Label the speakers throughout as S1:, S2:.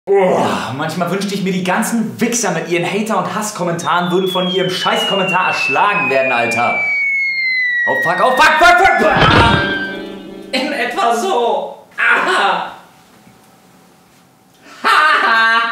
S1: Oh, manchmal wünschte ich mir, die ganzen Wichser mit ihren Hater- und Hasskommentaren würden von ihrem Scheißkommentar erschlagen werden, Alter. Oh fuck, oh fuck, fuck, fuck, fuck. In etwa so. Aha. Haha.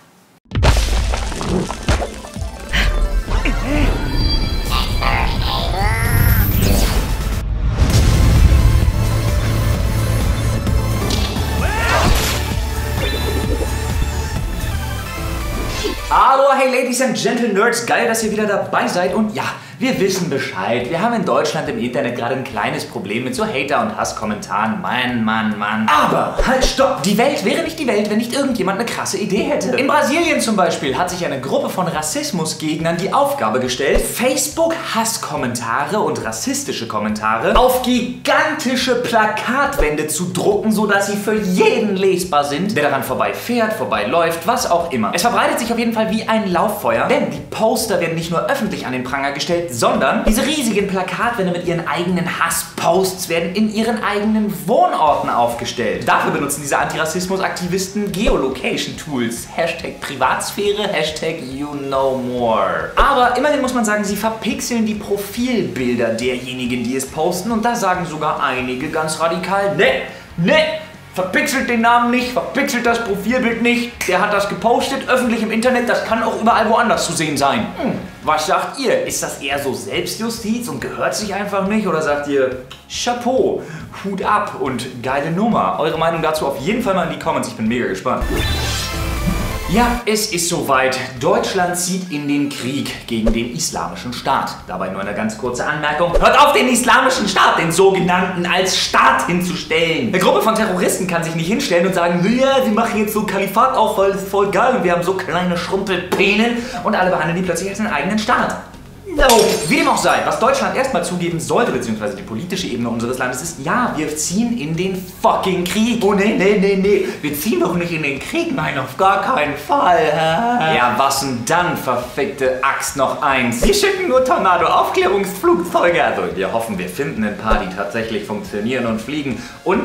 S1: Hallo, hey Ladies and Gentle Nerds, geil, dass ihr wieder dabei seid und ja, wir wissen Bescheid. Wir haben in Deutschland im Internet gerade ein kleines Problem mit so Hater- und Hasskommentaren. Mann. Aber, halt, stopp! Die Welt wäre nicht die Welt, wenn nicht irgendjemand eine krasse Idee hätte. In Brasilien zum Beispiel hat sich eine Gruppe von Rassismusgegnern die Aufgabe gestellt, Facebook-Hasskommentare und rassistische Kommentare auf gigantische Plakatwände zu drucken, sodass sie für jeden lesbar sind, der daran vorbeifährt, vorbeiläuft, was auch immer. Es verbreitet sich auf jeden Fall wie ein Lauffeuer, denn die Poster werden nicht nur öffentlich an den Pranger gestellt, sondern diese riesigen Plakatwände mit ihren eigenen Hassposts werden in ihren eigenen Wohnorten aufgestellt. Dafür benutzen diese Antirassismus-Aktivisten Geolocation-Tools. Hashtag Privatsphäre, Hashtag you know more. Aber immerhin muss man sagen, sie verpixeln die Profilbilder derjenigen, die es posten, und da sagen sogar einige ganz radikal, ne, verpixelt den Namen nicht, verpixelt das Profilbild nicht, der hat das gepostet, öffentlich im Internet, das kann auch überall woanders zu sehen sein. Was sagt ihr? Ist das eher so Selbstjustiz und gehört sich einfach nicht? Oder sagt ihr, Chapeau, Hut ab und geile Nummer? Eure Meinung dazu auf jeden Fall mal in die Comments, ich bin mega gespannt. Ja, es ist soweit. Deutschland zieht in den Krieg gegen den Islamischen Staat. Dabei nur eine ganz kurze Anmerkung. Hört auf, den Islamischen Staat, den sogenannten, als Staat hinzustellen. Eine Gruppe von Terroristen kann sich nicht hinstellen und sagen, ja, sie machen jetzt so ein Kalifat auf, weil es ist voll geil und wir haben so kleine Schrumpelpenen, und alle behandeln die plötzlich als einen eigenen Staat. No. Wie dem auch sei, was Deutschland erstmal zugeben sollte, beziehungsweise die politische Ebene unseres Landes ist, ja, wir ziehen in den fucking Krieg. Oh nee, wir ziehen doch nicht in den Krieg, nein, auf gar keinen Fall. Ja, was denn dann, verfickte Axt noch eins? Wir schicken nur Tornado-Aufklärungsflugzeuge, also wir hoffen, wir finden ein paar, die tatsächlich funktionieren und fliegen, und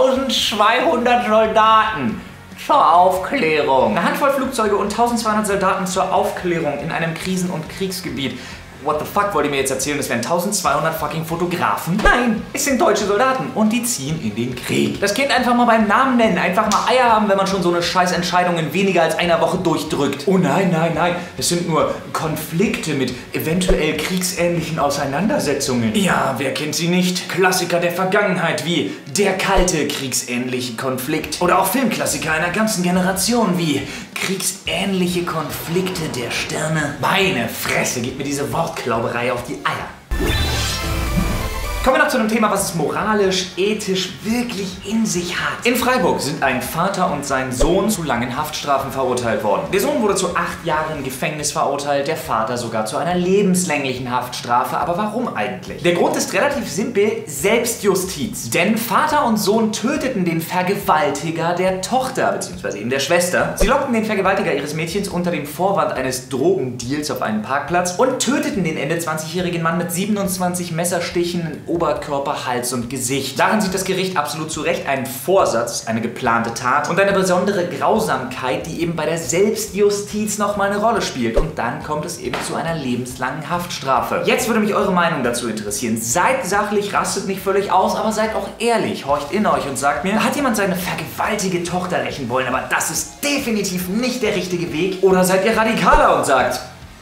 S1: 1200 Soldaten zur Aufklärung. Eine Handvoll Flugzeuge und 1200 Soldaten zur Aufklärung in einem Krisen- und Kriegsgebiet. What the fuck, wollt ihr mir jetzt erzählen, es wären 1200 fucking Fotografen? Nein, es sind deutsche Soldaten und die ziehen in den Krieg. Das Kind einfach mal beim Namen nennen, einfach mal Eier haben, wenn man schon so eine Scheißentscheidung in weniger als einer Woche durchdrückt. Oh nein, es sind nur Konflikte mit eventuell kriegsähnlichen Auseinandersetzungen. Ja, wer kennt sie nicht? Klassiker der Vergangenheit wie Der kalte kriegsähnliche Konflikt. Oder auch Filmklassiker einer ganzen Generation wie Kriegsähnliche Konflikte der Sterne. Meine Fresse, gib mir diese Wortklauberei auf die Eier. Kommen wir noch zu einem Thema, was es moralisch, ethisch wirklich in sich hat. In Freiburg sind ein Vater und sein Sohn zu langen Haftstrafen verurteilt worden. Der Sohn wurde zu 8 Jahren Gefängnis verurteilt, der Vater sogar zu einer lebenslänglichen Haftstrafe. Aber warum eigentlich? Der Grund ist relativ simpel: Selbstjustiz. Denn Vater und Sohn töteten den Vergewaltiger der Tochter, beziehungsweise eben der Schwester. Sie lockten den Vergewaltiger ihres Mädchens unter dem Vorwand eines Drogendeals auf einen Parkplatz und töteten den Ende 20-jährigen Mann mit 27 Messerstichen in Oberkörper, Hals und Gesicht. Darin sieht das Gericht absolut zu Recht einen Vorsatz, eine geplante Tat und eine besondere Grausamkeit, die eben bei der Selbstjustiz nochmal eine Rolle spielt. Und dann kommt es eben zu einer lebenslangen Haftstrafe. Jetzt würde mich eure Meinung dazu interessieren. Seid sachlich, rastet nicht völlig aus, aber seid auch ehrlich. Horcht in euch und sagt mir, hat jemand seine vergewaltigte Tochter rächen wollen, aber das ist definitiv nicht der richtige Weg? Oder seid ihr radikaler und sagt,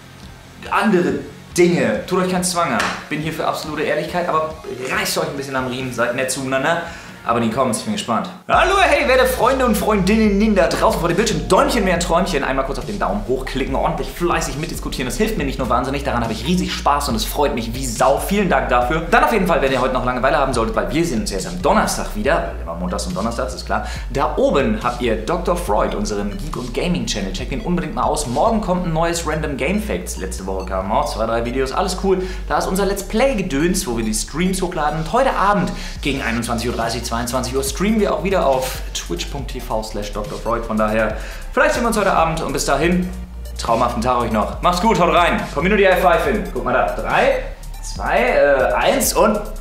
S1: andere Dinge, tut euch keinen Zwang an. Bin hier für absolute Ehrlichkeit, aber reißt euch ein bisschen am Riemen, seid nett zueinander. Aber die kommen, ich bin gespannt. Hallo, hey, werte Freunde und Freundinnen da draußen vor dem Bildschirm. Däumchen mehr Träumchen. Einmal kurz auf den Daumen hochklicken, ordentlich fleißig mitdiskutieren. Das hilft mir nicht nur wahnsinnig, daran habe ich riesig Spaß und es freut mich wie Sau. Vielen Dank dafür. Dann auf jeden Fall, wenn ihr heute noch Langeweile haben solltet, weil wir sehen uns jetzt am Donnerstag wieder, weil immer montags und donnerstags, ist klar. Da oben habt ihr Dr. Freud, unseren Geek- und Gaming-Channel. Checkt den unbedingt mal aus. Morgen kommt ein neues Random Game Facts. Letzte Woche kamen auch 2, 3 Videos, alles cool. Da ist unser Let's Play-Gedöns, wo wir die Streams hochladen. Und heute Abend gegen 21:30 Uhr, 22 Uhr streamen wir auch wieder auf twitch.tv/Dr. Freud. Von daher, vielleicht sehen wir uns heute Abend und bis dahin, traumhaften Tag euch noch. Macht's gut, haut rein. Community High Five hin. Guck mal da. 3, 2, 1 und